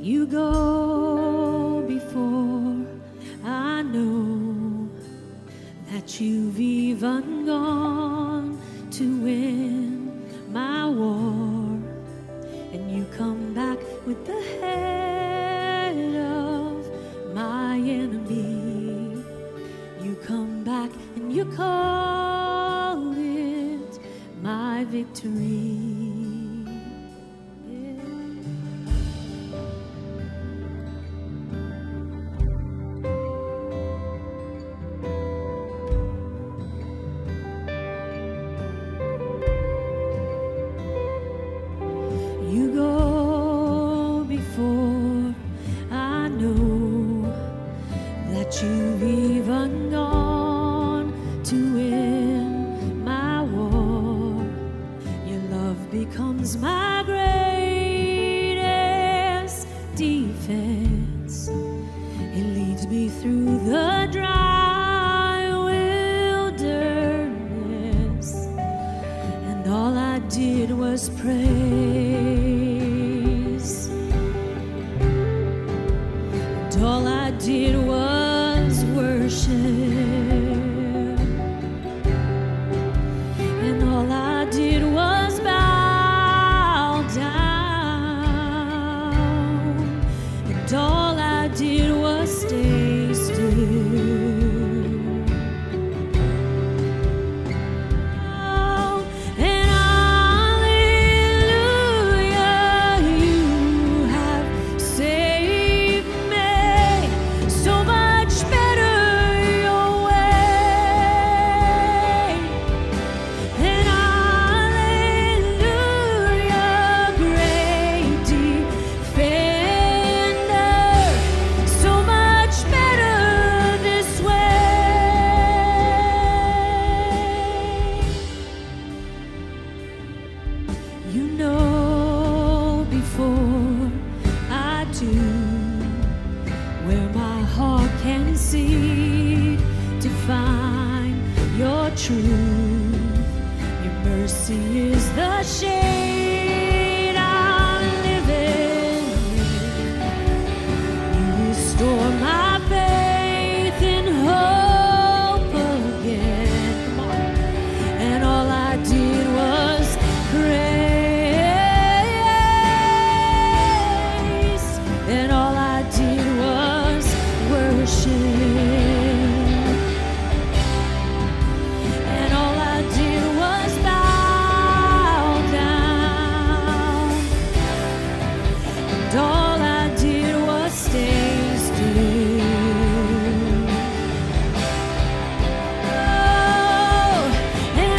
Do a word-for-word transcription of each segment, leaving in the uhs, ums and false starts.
You go before. I know that you've even gone to win my war, and you come back with the head of my enemy. You come back and you call it my victory. You've even gone to win my war. Your love becomes my greatest defense. It leads me through the dry wilderness, and all I did was praise, and all I did was worship, and all I did was bow down, and all I did was stay still. Oh, and hallelujah, you have saved me so much better. You know before I do where my heart can see to find your truth. Your mercy is the shade I'm living in. You restore my faith and hope again. Come on. And all I did was pray. And all I did was worship, and all I did was bow down, and all I did was stay still. Oh, and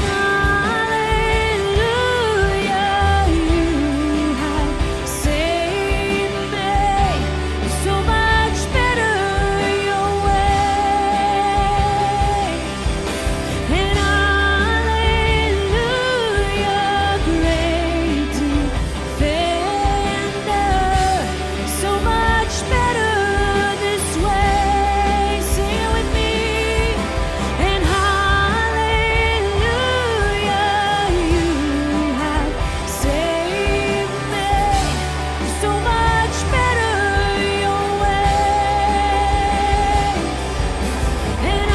hallelujah, you have saved me so much better your way. And hallelujah, great defender, so much better this way. Sing it with me. And hallelujah, you have saved me so much better your way. And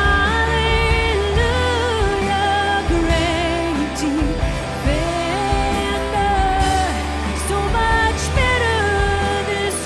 hallelujah, great defender, so much better this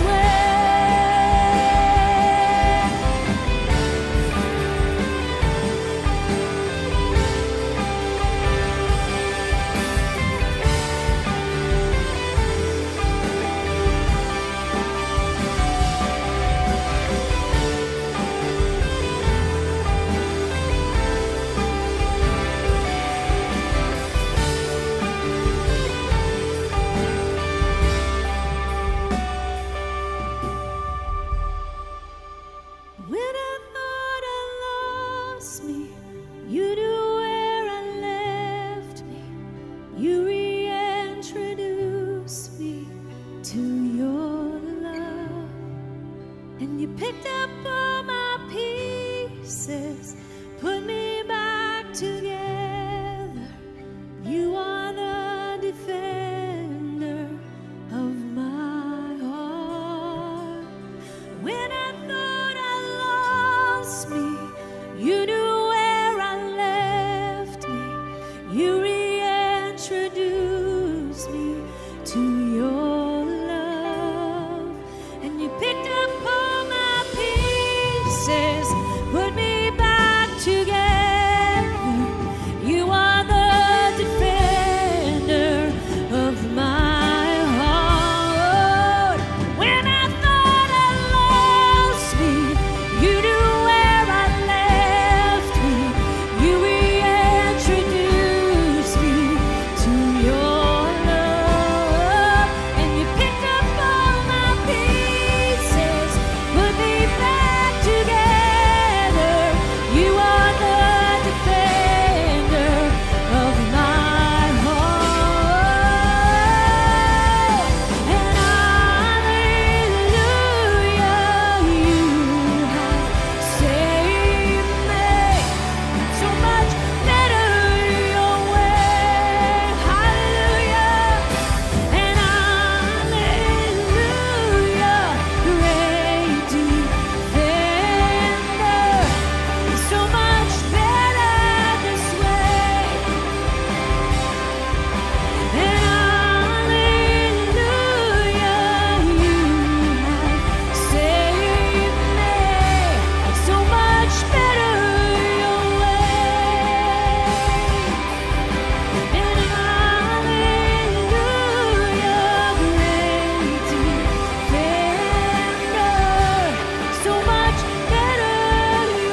When I thought I lost me, you knew where I left me. You reintroduced me to your love, and you picked up all my pieces, put me back together. You are the defender of my heart. When I thought I lost me, you knew where I left me. You reintroduced me to your love, and you picked up all my pieces, put me back together. You are the defender of my heart. When I thought I lost me, you knew where I left me. You reintroduced me to your love, and you picked up all my pieces, put me back together. You are the defender of my heart. And hallelujah, you have saved me. So much better your way. Hallelujah. And hallelujah, great defender. So much better this way. And hallelujah, you have saved me. So much better your way. And hallelujah, great defender. So much better your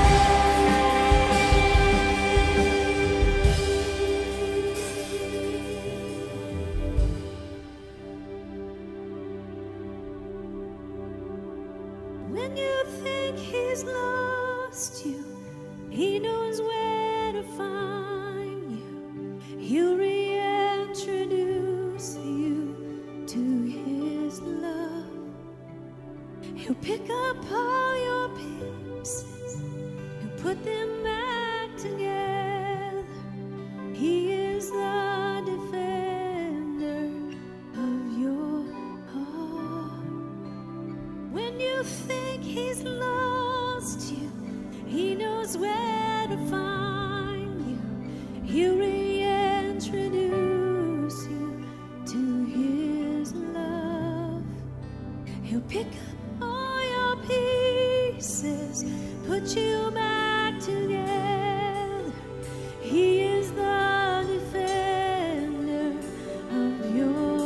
When you think he's lost you, he knows where to find you. He'll reintroduce you to his love. He'll pick up all your pieces and put them back together. He is the defender of your heart. When you think he's lost you, he knows where to find you. He'll reintroduce you to his love. He'll pick up all your pieces, put you back together. He is the defender of your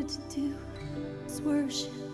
to do is worship.